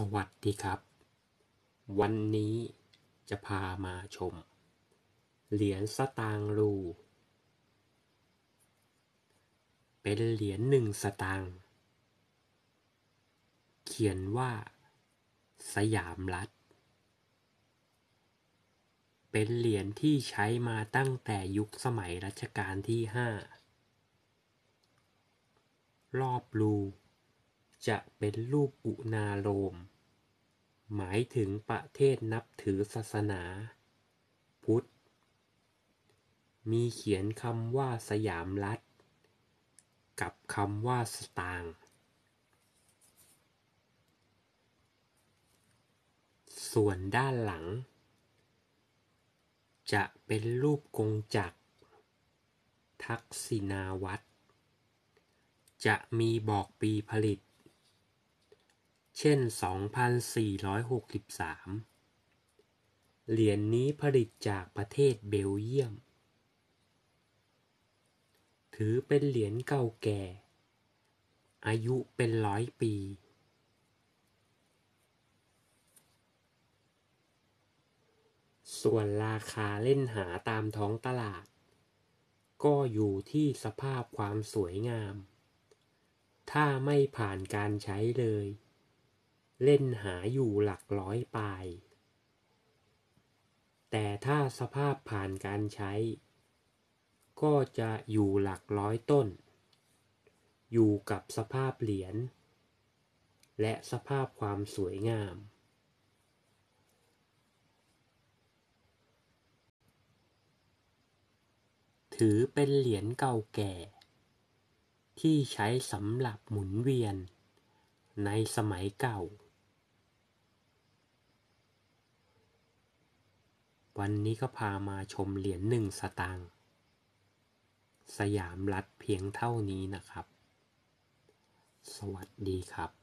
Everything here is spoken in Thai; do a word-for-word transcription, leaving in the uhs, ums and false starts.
วัสดีครับวันนี้จะพามาชมเหรียญสตางค์รูเป็นเหรียญหนึ่งสตางค์เขียนว่าสยามรัฐเป็นเหรียญที่ใช้มาตั้งแต่ยุคสมัยรัชกาลที่ห้ารอบรูจะเป็นรูปอุณาโลมหมายถึงประเทศนับถือศาสนาพุทธมีเขียนคำว่าสยามรัฐกับคำว่าสตางค์ส่วนด้านหลังจะเป็นรูปกงจักรทักษิณาวัตรจะมีบอกปีผลิตเช่น สองพันสี่ร้อยหกสิบสาม เหรียญนี้ผลิตจากประเทศเบลเยียมถือเป็นเหรียญเก่าแก่อายุเป็นร้อยปีส่วนราคาเล่นหาตามท้องตลาดก็อยู่ที่สภาพความสวยงามถ้าไม่ผ่านการใช้เลยเล่นหาอยู่หลักร้อยปลายแต่ถ้าสภาพผ่านการใช้ก็จะอยู่หลักร้อยต้นอยู่กับสภาพเหรียญและสภาพความสวยงามถือเป็นเหรียญเก่าแก่ที่ใช้สำหรับหมุนเวียนในสมัยเก่าวันนี้ก็พามาชมเหรียญหนึ่งสตางค์สยามรัฐเพียงเท่านี้นะครับสวัสดีครับ